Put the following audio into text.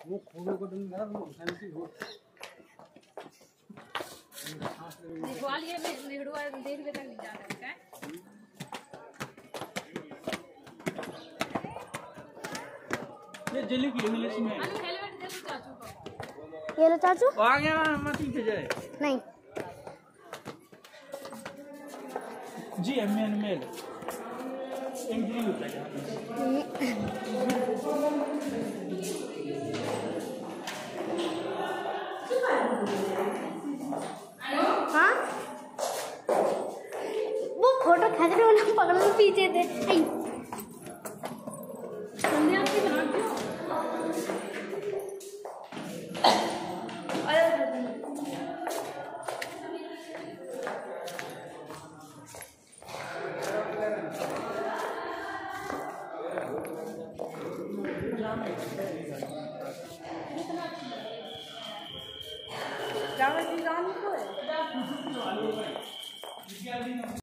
वो खोलो को तुम मेरा वो फैंसी हो निकवाल ये नेहरू देख ले तक नहीं जा रहा है ये जल्दी की इंग्लिश में हेलमेट दे दो चाचू को। ये लो चाचू। आ गया मत ही जाए नहीं जी एमएन मेल इंजरी होता है। हाँ वो फोटो खींचने वाला पकड़ने पीछे थे। जाओ जी जान को है।